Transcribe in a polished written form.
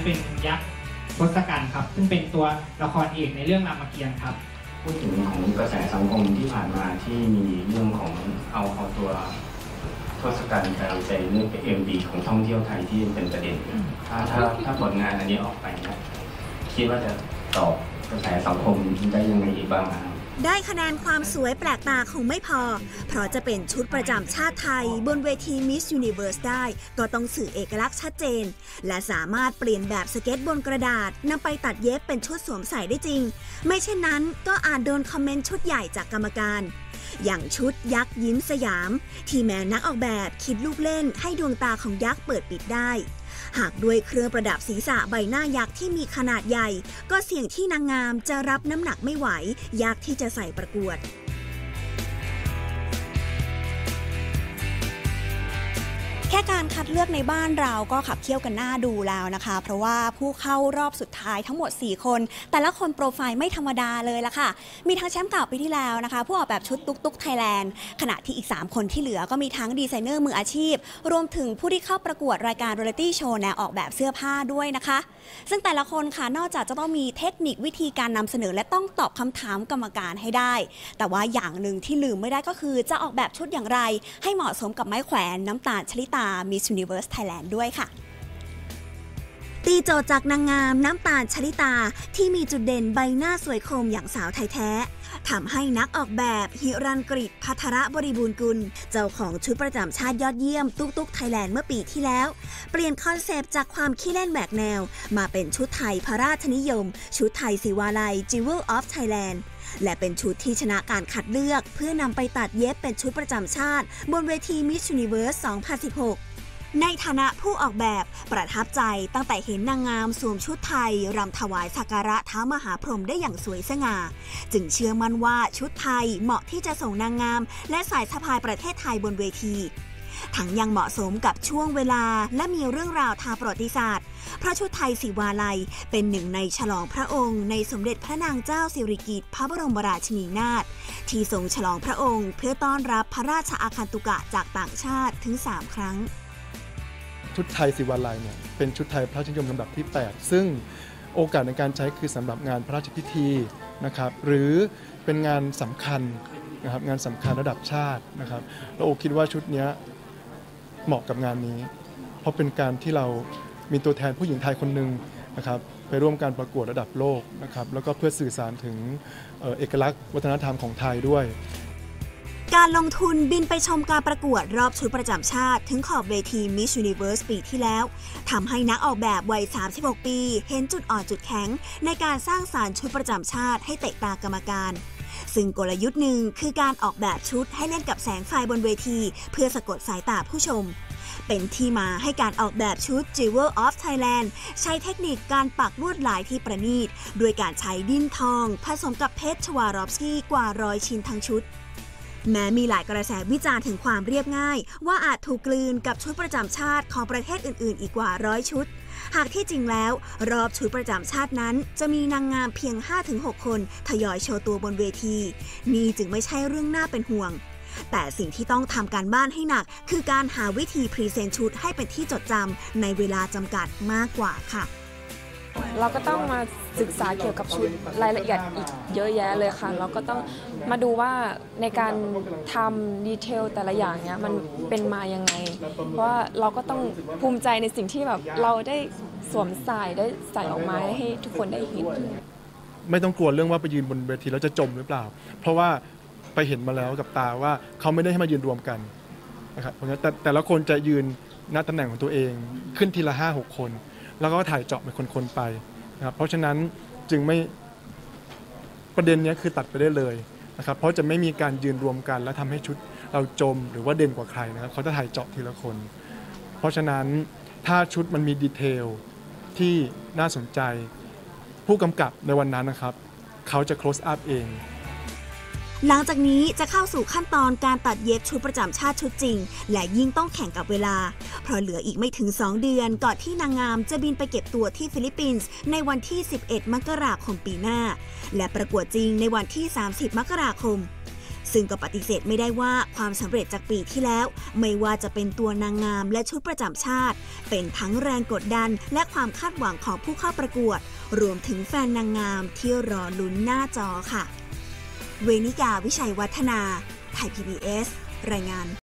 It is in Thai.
เป็นยักษ์ทศกัณฐ์ครับซึ่งเป็นตัวละครเอกในเรื่องรามเกียรติ์ครับพูดถึงของกระแสสังคมที่ผ่านมาที่มีเรื่องของเอาตัวทศกัณฐ์ไปเรื่องMVของท่องเที่ยวไทยที่เป็นประเด็นถ้าผลงานอันนี้ออกไปนะคิดว่าจะตอบกระแสสังคมได้ยังไงอีกบ้างครับได้คะแนนความสวยแปลกตาคงไม่พอเพราะจะเป็นชุดประจำชาติไทยบนเวที Miss Universe ได้ก็ต้องสื่อเอกลักษณ์ชัดเจนและสามารถเปลี่ยนแบบสเก็ตบนกระดาษนำไปตัดเย็บเป็นชุดสวมใส่ได้จริงไม่เช่นนั้นก็อาจโดนคอมเมนต์ชุดใหญ่จากกรรมการอย่างชุดยักษ์ยิ้มสยามที่แม้นักออกแบบคิดลูกเล่นให้ดวงตาของยักษ์เปิดปิดได้หากด้วยเครื่องประดับศีรษะใบหน้ายักษ์ที่มีขนาดใหญ่ก็เสี่ยงที่นางงามจะรับน้ำหนักไม่ไหวยากที่จะใส่ประกวดแค่การคัดเลือกในบ้านเราก็ขับเคี่ยวกันหน้าดูแล้วนะคะเพราะว่าผู้เข้ารอบสุดท้ายทั้งหมด4คนแต่ละคนโปรไฟล์ไม่ธรรมดาเลยล่ะค่ะมีทั้งแชมป์เก่าปีที่แล้วนะคะผู้ออกแบบชุดตุ๊กไทยแลนด์ขณะที่อีก3คนที่เหลือก็มีทั้งดีไซเนอร์มืออาชีพรวมถึงผู้ที่เข้าประกวดรายการเรียลลิตี้โชว์แนวออกแบบเสื้อผ้าด้วยนะคะซึ่งแต่ละคนค่ะนอกจากจะต้องมีเทคนิควิธีการนำเสนอและต้องตอบคำถามกรรมการให้ได้แต่ว่าอย่างหนึ่งที่ลืมไม่ได้ก็คือจะออกแบบชุดอย่างไรให้เหมาะสมกับไม้แขวนน้ำตาลชลิตาMiss Universe Thailand ด้วยค่ะตีโจทย์จากนางงามน้ำตาลชลิตาที่มีจุดเด่นใบหน้าสวยคมอย่างสาวไทยแท้ทำให้นักออกแบบหิรัญกฤษภัทรบริบูรณ์กุลเจ้าของชุดประจำชาติยอดเยี่ยมตุ๊กไทยแลนด์เมื่อปีที่แล้วเปลี่ยนคอนเซปต์จากความขี้เล่นแหวกแนวมาเป็นชุดไทยพระราชนิยมชุดไทยศิวาลัย Jewel of Thailand และเป็นชุดที่ชนะการคัดเลือกเพื่อนำไปตัดเย็บเป็นชุดประจำชาติบนเวที Miss Universe 2016ในฐานะผู้ออกแบบประทับใจตั้งแต่เห็นนางงามสวมชุดไทยรำถวายสักการะท้ามหาพรหมได้อย่างสวยสง่าจึงเชื่อมั่นว่าชุดไทยเหมาะที่จะส่งนางงามและสายสะพายประเทศไทยบนเวทีทั้งยังเหมาะสมกับช่วงเวลาและมีเรื่องราวทางประวัติศาสตร์เพราะชุดไทยศิวาลัยเป็นหนึ่งในฉลองพระองค์ในสมเด็จพระนางเจ้าสิริกิติ์พระบรมราชินีนาถที่ทรงฉลองพระองค์เพื่อต้อนรับพระราชอาคันตุกะจากต่างชาติถึง3 ครั้งชุดไทยศิวาลัยเนี่ยเป็นชุดไทยพระราชนิยมลำดับที่8ซึ่งโอกาสในการใช้คือสำหรับงานพระราชพิธีนะครับหรือเป็นงานสำคัญนะครับงานสำคัญระดับชาตินะครับแล้วโอคิดว่าชุดนี้เหมาะกับงานนี้เพราะเป็นการที่เรามีตัวแทนผู้หญิงไทยคนหนึ่งนะครับไปร่วมการประกวดระดับโลกนะครับแล้วก็เพื่อสื่อสารถึงเอกลักษณ์วัฒนธรรมของไทยด้วยการลงทุนบินไปชมการประกวดรอบชุดประจำชาติถึงขอบเวที Miss Universe ปีที่แล้วทำให้นักออกแบบวัย 36 ปีเห็นจุดอ่อนจุดแข็งในการสร้างสรรค์ชุดประจำชาติให้เตะตากรรมการซึ่งกลยุทธ์หนึ่งคือการออกแบบชุดให้เล่นกับแสงไฟบนเวทีเพื่อสะกดสายตาผู้ชมเป็นที่มาให้การออกแบบชุด Jewel of Thailand ใช้เทคนิคการปักลวดลายที่ประณีตด้วยการใช้ดิ้นทองผสมกับเพชรชวารอฟสกี้กว่า100 ชิ้นทั้งชุดแม้มีหลายกระแสวิจารณ์ถึงความเรียบง่ายว่าอาจถูกกลืนกับชุดประจำชาติของประเทศอื่นๆอีกกว่า100 ชุดหากที่จริงแล้วรอบชุดประจำชาตินั้นจะมีนางงามเพียง 5-6 คนทยอยโชว์ตัวบนเวทีนี่จึงไม่ใช่เรื่องน่าเป็นห่วงแต่สิ่งที่ต้องทำการบ้านให้หนักคือการหาวิธีพรีเซนต์ชุดให้เป็นที่จดจำในเวลาจำกัดมากกว่าค่ะเราก็ต้องมาศึกษาเกี่ยวกับชุดรายละเอียดอีกเยอะแยะเลยค่ะเราก็ต้องมาดูว่าในการทำดีเทลแต่ละอย่างเนี้ยมันเป็นมายังไงเพราะว่าเราก็ต้องภูมิใจในสิ่งที่แบบเราได้สวมใส่ได้ใส่ออกมาให้ทุกคนได้เห็นไม่ต้องกลัวเรื่องว่าไปยืนบนเวทีแล้วจะจมหรือเปล่าเพราะว่าไปเห็นมาแล้วกับตาว่าเขาไม่ได้ให้มายืนรวมกันนะครับเพราะงั้นแต่ละคนจะยืนณตำแหน่งของตัวเองขึ้นทีละ 5-6 คนแล้วก็ถ่ายเจาะเป็นคนๆไปนะครับเพราะฉะนั้นจึงไม่ประเด็นนี้คือตัดไปได้เลยนะครับเพราะจะไม่มีการยืนรวมกันแล้วทำให้ชุดเราจมหรือว่าเด่นกว่าใครนะครับเขาจะถ่ายเจาะทีละคนเพราะฉะนั้นถ้าชุดมันมีดีเทลที่น่าสนใจผู้กำกับในวันนั้นนะครับเขาจะ close up เองหลังจากนี้จะเข้าสู่ขั้นตอนการตัดเย็บชุดประจำชาติชุดจริงและยิ่งต้องแข่งกับเวลาเพราะเหลืออีกไม่ถึง2 เดือนก่อนที่นางงามจะบินไปเก็บตัวที่ฟิลิปปินส์ในวันที่11 มกราคมปีหน้าและประกวดจริงในวันที่30 มกราคมซึ่งก็ปฏิเสธไม่ได้ว่าความสำเร็จจากปีที่แล้วไม่ว่าจะเป็นตัวนางงามและชุดประจำชาติเป็นทั้งแรงกดดันและความคาดหวังของผู้เข้าประกวดรวมถึงแฟนนางงามที่รอลุ้นหน้าจอค่ะเวนิกา วิชัยวัฒนา ไทย PBS รายงาน